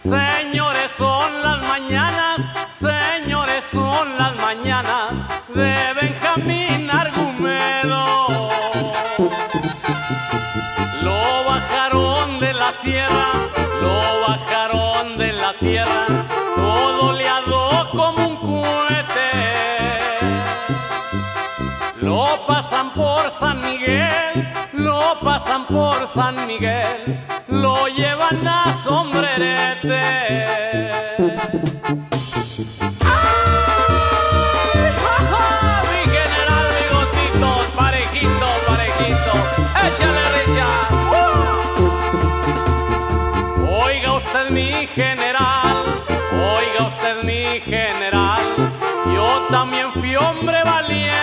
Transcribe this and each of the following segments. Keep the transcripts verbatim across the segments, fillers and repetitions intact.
Señores, son las mañanas, señores, son las mañanas de Benjamín Argumedo. Lo bajaron de la sierra, lo bajaron de la sierra, todo oleado como un cohete. Lo pasan por San Miguel, lo pasan por San Miguel, lo llevan a Sombrerete. ¡Ay, ja, ja! Mi general Bigotito, parejito, parejito, échale richa. ¡Uh! Oiga usted mi general, oiga usted mi general, yo también fui hombre valiente.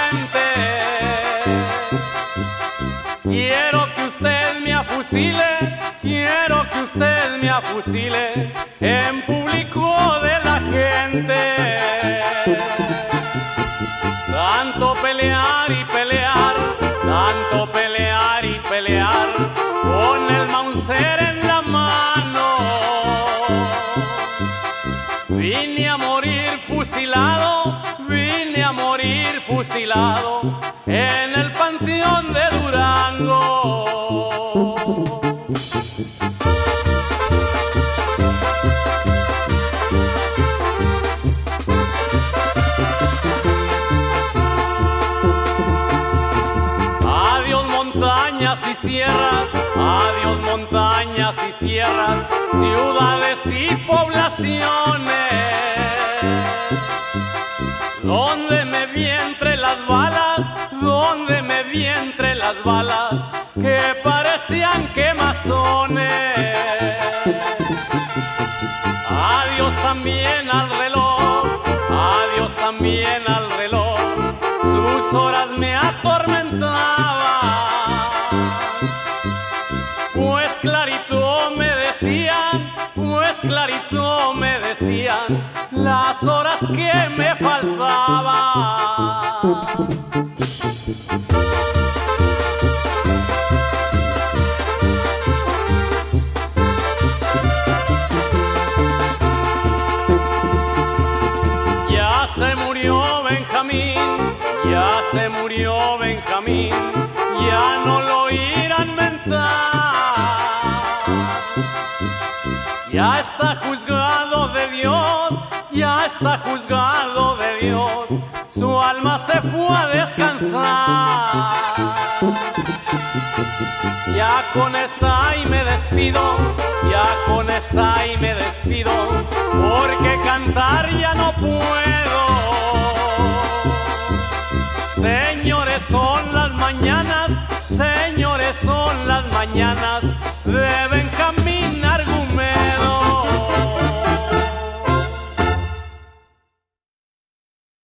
Quiero que usted me afusile, quiero que usted me afusile en público de la gente. Tanto pelear y pelear, tanto pelear y pelear, con el Mauser en la mano. Vine a morir fusilado, vine a morir fusilado en el Panteón de Durango. Adiós montañas y sierras, adiós montañas y sierras, ciudades y poblaciones, donde me vi entre las balas, donde me vi entre las balas que parecían quemazones. Adiós también al reloj, adiós también al reloj, sus horas me atormentaban. Pues clarito me decían, pues clarito me decían las horas que me faltaban. Ya se murió Benjamín, ya se murió Benjamín, ya no lo irán mentar. Ya está juzgado de Dios, ya está juzgado de Dios, su alma se fue a descansar. Ya con esta y me despido, ya con esta y me despido, porque cantar ya no puedo. Señores, son las mañanas, señores, son las mañanas